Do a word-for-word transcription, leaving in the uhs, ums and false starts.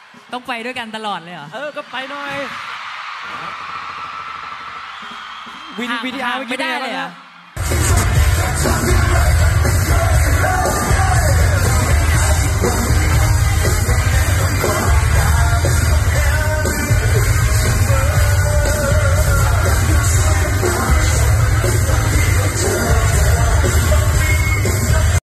ต้องไปด้วยกันตลอดเลยเหรอเออก็ไปหน่อยวินวิดีอาร์ไม่ได้เลยอ่ะ